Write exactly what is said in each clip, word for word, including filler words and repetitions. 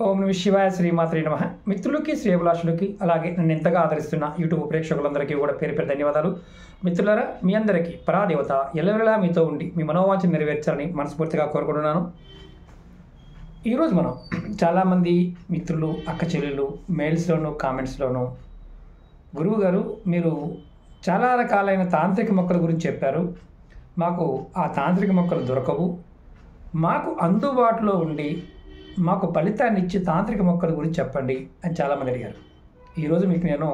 ఓం నమః శివాయ శ్రీమాత్రే నమః. మిత్రులకి శ్రేయభిలాషులకి అలాగే నన్ను ఎంతగా ఆదరిస్తున్న యూట్యూబ్ ప్రేక్షకులందరికీ కూడా పేరు పేరు ధన్యవాదాలు. మిత్రులారా, మీ అందరికీ పరాదేవత ఎల్లవేళలా మీతో ఉండి మీ మనోవాంఛను నెరవేర్చాలని మనస్ఫూర్తిగా కోరుకుంటున్నాను. ఈరోజు మనం చాలామంది మిత్రులు, అక్క చెల్లెళ్ళు మెయిల్స్లోను కామెంట్స్లోను గురువు గారు మీరు చాలా రకాలైన తాంత్రిక మొక్కల గురించి చెప్పారు, మాకు ఆ తాంత్రిక మొక్కలు దొరకవు, మాకు అందుబాటులో ఉండి మాకు ఫలితాన్ని ఇచ్చే తాంత్రిక మొక్కల గురించి చెప్పండి అని చాలామంది అడిగారు. ఈరోజు మీకు నేను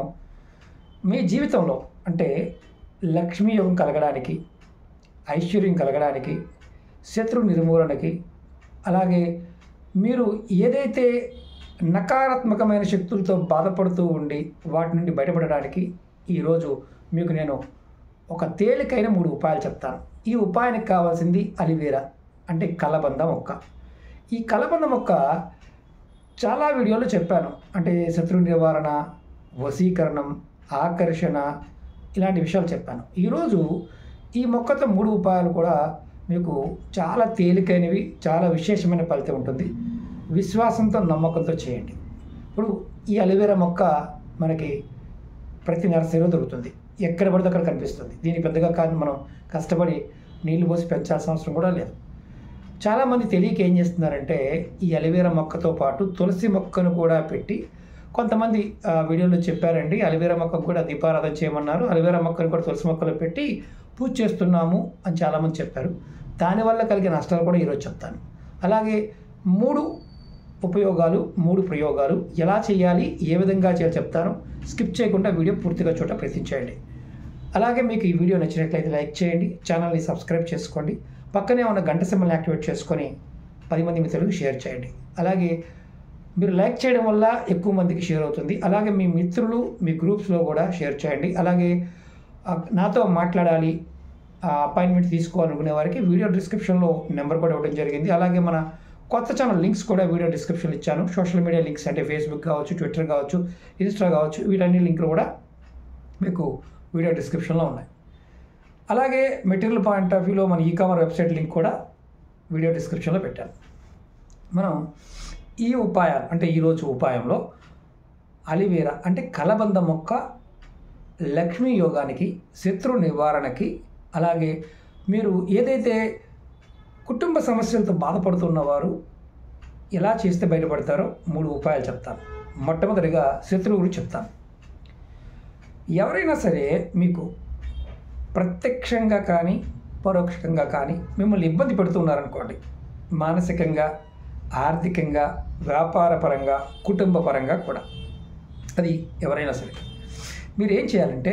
మీ జీవితంలో అంటే లక్ష్మీ యోగం కలగడానికి, ఐశ్వర్యం కలగడానికి, శత్రు నిర్మూలనకి, అలాగే మీరు ఏదైతే నకారాత్మకమైన శక్తులతో బాధపడుతూ ఉండి వాటి నుండి బయటపడడానికి ఈరోజు మీకు నేను ఒక తేలికైన మూడు ఉపాయాలు చెప్తాను. ఈ ఉపాయానికి కావాల్సింది అలివేరా అంటే కలబంద మొక్క. ఈ కలబంద మొక్క చాలా వీడియోలో చెప్పాను, అంటే శత్రు నివారణ, వశీకరణం, ఆకర్షణ ఇలాంటి విషయాలు చెప్పాను. ఈరోజు ఈ మొక్కతో మూడు ఉపాయాలు కూడా మీకు చాలా తేలికైనవి, చాలా విశేషమైన ఫలితం ఉంటుంది. విశ్వాసంతో నమ్మకంతో చేయండి. ఇప్పుడు ఈ అలివేరా మొక్క మనకి ప్రతి నర్సరీలో దొరుకుతుంది, ఎక్కడ పడితే అక్కడ కనిపిస్తుంది. దీని పెద్దగా కాదు, మనం కష్టపడి నీళ్లు పోసి పెంచాల్సిన అవసరం కూడా లేదు. చాలామంది తెలియక ఏం చేస్తున్నారంటే ఈ అలివేరా మొక్కతో పాటు తులసి మొక్కను కూడా పెట్టి, కొంతమంది వీడియోలో చెప్పారండి అలివేరా మొక్కకు కూడా దీపారాధన చేయమన్నారు, అలివేరా మొక్కను కూడా తులసి మొక్కలు పెట్టి పూజ చేస్తున్నాము అని చాలామంది చెప్పారు. దానివల్ల కలిగే నష్టాలు కూడా ఈరోజు చెప్తాను. అలాగే మూడు ఉపయోగాలు, మూడు ప్రయోగాలు ఎలా చేయాలి, ఏ విధంగా చేయాలి చెప్తాను. స్కిప్ చేయకుండా వీడియో పూర్తిగా చూడ ప్రయత్నించండి. అలాగే మీకు ఈ వీడియో నచ్చినట్లయితే లైక్ చేయండి, ఛానల్ని సబ్స్క్రైబ్ చేసుకోండి, పక్కనే ఉన్న గంట సింబల్ని యాక్టివేట్ చేసుకొని పది మంది మిత్రులకు షేర్ చేయండి. అలాగే మీరు లైక్ చేయడం వల్ల ఎక్కువ మందికి షేర్ అవుతుంది. అలాగే మీ మిత్రులు మీ గ్రూప్స్లో కూడా షేర్ చేయండి. అలాగే నాతో మాట్లాడాలి, అపాయింట్మెంట్ తీసుకోవాలనుకునే వారికి వీడియో డిస్క్రిప్షన్లో నెంబర్ కూడా ఇవ్వడం జరిగింది. అలాగే మన కొత్త ఛానల్ లింక్స్ కూడా వీడియో డిస్క్రిప్షన్లో ఇచ్చాను. సోషల్ మీడియా లింక్స్ అంటే ఫేస్బుక్ కావచ్చు, ట్విట్టర్ కావచ్చు, ఇన్స్టా కావచ్చు, వీటన్ని లింకులు కూడా మీకు వీడియో డిస్క్రిప్షన్లో ఉన్నాయి. అలాగే మెటీరియల్ పాయింట్ ఆఫ్ వ్యూలో మన ఈ కామర్ వెబ్సైట్ లింక్ కూడా వీడియో డిస్క్రిప్షన్లో పెట్టాను. మనం ఈ ఉపాయాలు అంటే ఈరోజు ఉపాయంలో అలివేరా అంటే కలబంద మొక్క లక్ష్మీ యోగానికి, శత్రు నివారణకి, అలాగే మీరు ఏదైతే కుటుంబ సమస్యలతో బాధపడుతున్నవారు ఎలా చేస్తే బయటపడతారో మూడు ఉపాయాలు చెప్తాను. మొట్టమొదటిగా శత్రువు గురించి చెప్తాను. ఎవరైనా సరే మీకు ప్రత్యక్షంగా కానీ పరోక్షంగా కానీ మిమ్మల్ని ఇబ్బంది పెడుతున్నారనుకోండి, మానసికంగా, ఆర్థికంగా, వ్యాపారపరంగా, కుటుంబ పరంగా కూడా, అది ఎవరైనా సరే మీరు ఏం చేయాలంటే,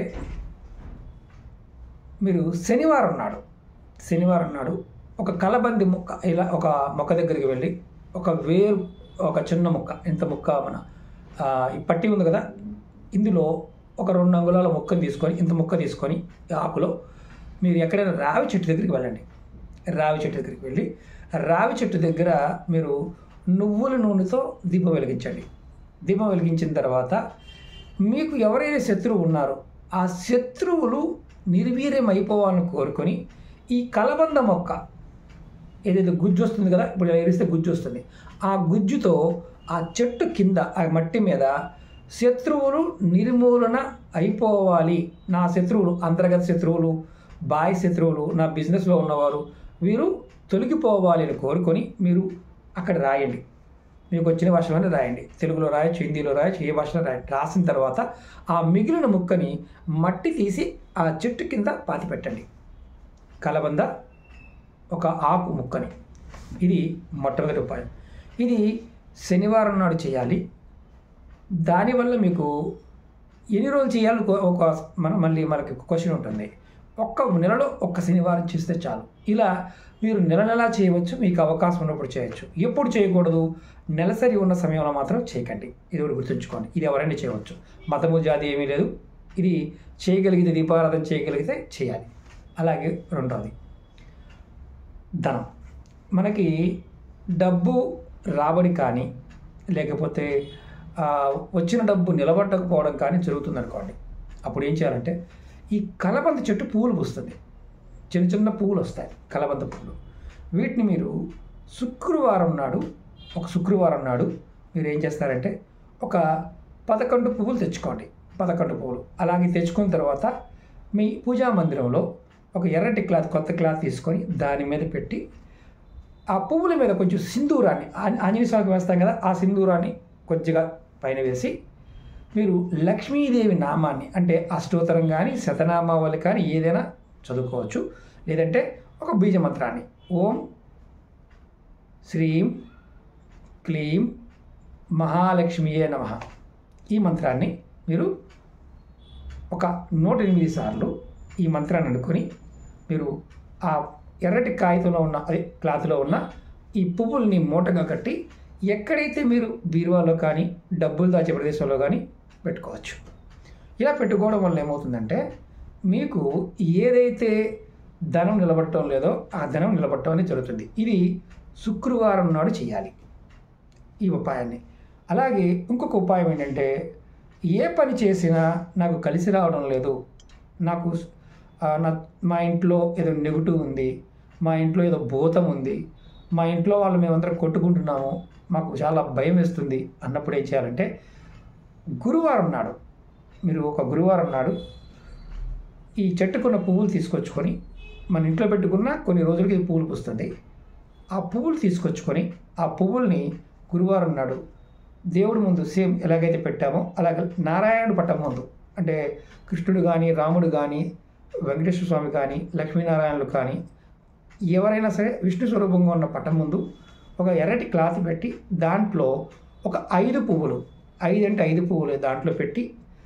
మీరు శనివారం నాడు శనివారం నాడు ఒక కలబంది మొక్క ఇలా ఒక మొక్క దగ్గరికి వెళ్ళి ఒక వేరు ఒక చిన్న మొక్క, ఇంత మొక్క మన ఈ పట్టి ఉంది కదా, ఇందులో ఒక రెండు అంగుళాల మొక్కను తీసుకొని, ఇంత మొక్క తీసుకొని ఆకులో మీరు ఎక్కడైనా రావి చెట్టు దగ్గరికి వెళ్ళండి. రావి చెట్టు దగ్గరికి వెళ్ళి రావి చెట్టు దగ్గర మీరు నువ్వుల నూనెతో దీపం వెలిగించండి. దీపం వెలిగించిన తర్వాత మీకు ఎవరైతే శత్రువు ఉన్నారో ఆ శత్రువులు నిర్వీర్యం అయిపోవాలని కోరుకొని ఈ కలబంద మొక్క ఏదైతే గుజ్జు వస్తుంది కదా, ఇప్పుడు ఎరిస్తే గుజ్జు వస్తుంది, ఆ గుజ్జుతో ఆ చెట్టు కింద ఆ మట్టి మీద శత్రువులు నిర్మూలన అయిపోవాలి, నా శత్రువులు, అంతర్గత శత్రువులు, బాహ్య శత్రువులు, నా బిజినెస్లో ఉన్నవారు వీరు తొలగిపోవాలి అని కోరుకొని మీరు అక్కడ రాయండి. మీకు వచ్చిన భాషలోనే రాయండి, తెలుగులో రాయొచ్చు, హిందీలో రాయొచ్చు, ఏ భాషలో రాయండి. రాసిన తర్వాత ఆ మిగిలిన ముక్కని మట్టి తీసి ఆ చెట్టు కింద పాతి పెట్టండి, కలబంద ఒక ఆకు ముక్కని. ఇది మొట్టమొదటి ఉపాయం. ఇది శనివారం నాడు చేయాలి. దానివల్ల మీకు ఎన్ని రోజులు చేయాలి ఒక మన మళ్ళీ మనకి క్వశ్చన్ ఉంటుంది. ఒక్క నెలలో ఒక్క శనివారం చేస్తే చాలు. ఇలా మీరు నెల నెలా చేయవచ్చు, మీకు అవకాశం ఉన్నప్పుడు చేయొచ్చు. ఎప్పుడు చేయకూడదు, నెలసరి ఉన్న సమయంలో మాత్రం చేయకండి. ఇది ఒకటి గుర్తుంచుకోండి. ఇది ఎవరైనా చేయవచ్చు, మతము జాతి ఏమీ లేదు. ఇది చేయగలిగితే, దీపారాధన చేయగలిగితే చేయాలి. అలాగే రెండవది ధనం. మనకి డబ్బు రాబడి కానీ లేకపోతే వచ్చిన డబ్బు నిలబడకపోవడం కానీ జరుగుతుంది అనుకోండి. అప్పుడు ఏం చేయాలంటే ఈ కలబంద చెట్టు పువ్వులు పూస్తుంది, చిన్న చిన్న పువ్వులు వస్తాయి కలబంద పువ్వులు. వీటిని మీరు శుక్రవారం నాడు ఒక శుక్రవారం నాడు మీరు ఏం చేస్తారంటే ఒక పదకొండు పువ్వులు తెచ్చుకోండి. పదకొండు పువ్వులు అలాగే తెచ్చుకున్న తర్వాత మీ పూజా మందిరంలో ఒక ఎర్రటి క్లాత్, కొత్త క్లాత్ తీసుకొని దాని మీద పెట్టి ఆ పువ్వుల మీద కొంచెం సింధూరాన్ని, ఆంజనేయ స్వామికి వేస్తాం కదా, ఆ సింధూరాన్ని కొద్దిగా పైన వేసి మీరు లక్ష్మీదేవి నామాన్ని అంటే అష్టోత్తరం కానీ శతనామావళి కానీ ఏదైనా చదువుకోవచ్చు. లేదంటే ఒక బీజ మంత్రాన్ని ఓం శ్రీం క్లీం మహాలక్ష్మియే నమః ఈ మంత్రాన్ని మీరు ఒక నూట ఎనిమిది సార్లు ఈ మంత్రాన్ని అనుకొని మీరు ఆ ఎర్రటి కాగితంలో ఉన్న అదే క్లాత్లో ఉన్న ఈ పువ్వుల్ని మూటగా కట్టి ఎక్కడైతే మీరు బీరువాలో కానీ డబ్బులు దాచే ప్రదేశంలో కానీ పెట్టుకోవచ్చు. ఇలా పెట్టుకోవడం వల్ల ఏమవుతుందంటే మీకు ఏదైతే ధనం నిలబడటం లేదో ఆ ధనం నిలబడటం అనేది జరుగుతుంది. ఇది శుక్రవారం నాడు చేయాలి ఈ ఉపాయాన్ని. అలాగే ఇంకొక ఉపాయం ఏంటంటే ఏ పని చేసినా నాకు కలిసి రావడం లేదు, నాకు నా మా ఇంట్లో ఏదో నెగిటివ్ ఉంది, మా ఇంట్లో ఏదో భూతం ఉంది, మా ఇంట్లో వాళ్ళు మేమందరం కొట్టుకుంటున్నాము, మాకు చాలా భయం వేస్తుంది అన్నప్పుడు ఏం చేయాలంటే గురువారం నాడు మీరు ఒక గురువారం నాడు ఈ చెట్టుకున్న పువ్వులు తీసుకొచ్చుకొని మన ఇంట్లో పెట్టుకున్న కొన్ని రోజులకి పువ్వులు పూస్తుంది. ఆ పువ్వులు తీసుకొచ్చుకొని ఆ పువ్వుల్ని గురువారం నాడు దేవుడి ముందు సేమ్ ఎలాగైతే పెట్టామో అలాగే నారాయణుడు పట్టం ముందు, అంటే కృష్ణుడు కానీ రాముడు కానీ వెంకటేశ్వర స్వామి కానీ లక్ష్మీనారాయణులు కానీ ఎవరైనా సరే విష్ణు స్వరూపంగా ఉన్న పట్టం ముందు ఒక ఎర్రటి క్లాత్ పెట్టి దాంట్లో ఒక ఐదు పువ్వులు, ఐదు అంటే ఐదు పువ్వులు దాంట్లో పెట్టి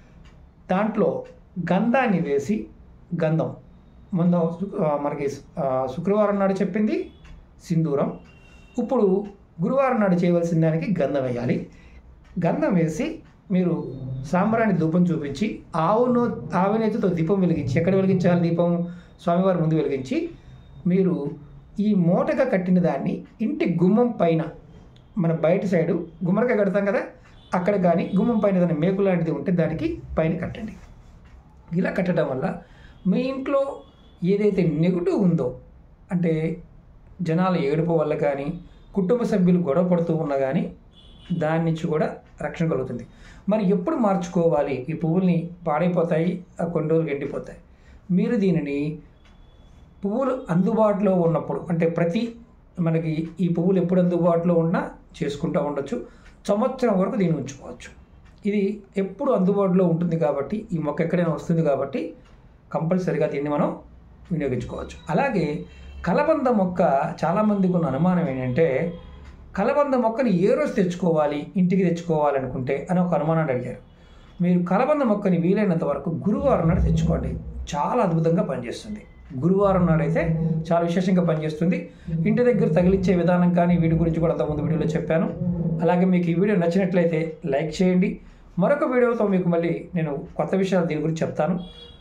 దాంట్లో గంధాన్ని వేసి, గంధం ముందు మనకి శుక్రవారం నాడు చెప్పింది సింధూరం, ఇప్పుడు గురువారం నాడు చేయవలసిన దానికి గంధం వేయాలి. గంధం వేసి మీరు సాంబ్రాణి ధూపం చూపించి ఆవును ఆవునేతితో దీపం వెలిగించి, ఎక్కడ వెలిగించాలి దీపం? స్వామివారి ముందు వెలిగించి మీరు ఈ మూటగా కట్టిన దాన్ని ఇంటి గుమ్మం పైన, మన బయట సైడు గుమ్మడికాయ కడతాం కదా అక్కడ కానీ గుమ్మం పైన ఏదైనా మేకు లాంటిది ఉంటే దానికి పైన కట్టండి. ఇలా కట్టడం వల్ల మీ ఇంట్లో ఏదైతే నెగిటివ్ ఉందో, అంటే జనాల ఏడుపు వల్ల కానీ కుటుంబ సభ్యులు గొడవ పడుతూ ఉన్నా కానీ దాని నుంచి కూడా రక్షణ కలుగుతుంది. మరి ఎప్పుడు మార్చుకోవాలి? ఈ పువ్వుల్ని పాడైపోతాయి, కొన్ని రోజులు ఎండిపోతాయి. మీరు దీనిని పువ్వులు అందుబాటులో ఉన్నప్పుడు, అంటే ప్రతి మనకి ఈ పువ్వులు ఎప్పుడు అందుబాటులో ఉన్నా చేసుకుంటూ ఉండొచ్చు. సంవత్సరం వరకు దీన్ని ఉంచుకోవచ్చు. ఇది ఎప్పుడు అందుబాటులో ఉంటుంది కాబట్టి, ఈ మొక్క ఎక్కడైనా వస్తుంది కాబట్టి కంపల్సరిగా దీన్ని మనం వినియోగించుకోవచ్చు. అలాగే కలబంద మొక్క, చాలామందికి ఉన్న అనుమానం ఏంటంటే కలబంద మొక్కని ఏ రోజు తెచ్చుకోవాలి, ఇంటికి తెచ్చుకోవాలనుకుంటే అని ఒక అనుమానాన్ని అడిగారు. మీరు కలబంద మొక్కని వీలైనంత వరకు గురువారం నాడు తెచ్చుకోండి, చాలా అద్భుతంగా పనిచేస్తుంది. గురువారం నాడైతే చాలా విశేషంగా పనిచేస్తుంది. ఇంటి దగ్గర తగిలించే విధానం కానీ వీటి గురించి కూడా అంతకుముందు వీడియోలో చెప్పాను. అలాగే మీకు ఈ వీడియో నచ్చినట్లయితే లైక్ చేయండి. మరొక వీడియోతో మీకు మళ్ళీ నేను కొత్త విషయాలు దీని గురించి చెప్తాను.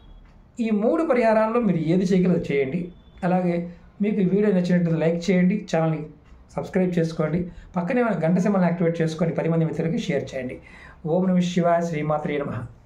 ఈ మూడు పరిహారాల్లో మీరు ఏది చేయగలదో చేయండి. అలాగే మీకు ఈ వీడియో నచ్చినట్లయితే లైక్ చేయండి, ఛానల్ని సబ్స్క్రైబ్ చేసుకోండి, పక్కనే గంట సింబల్ని యాక్టివేట్ చేసుకొని పది మంది మిత్రులకి షేర్ చేయండి. ఓం నమః శివాయ, శ్రీమాత్రే నమః.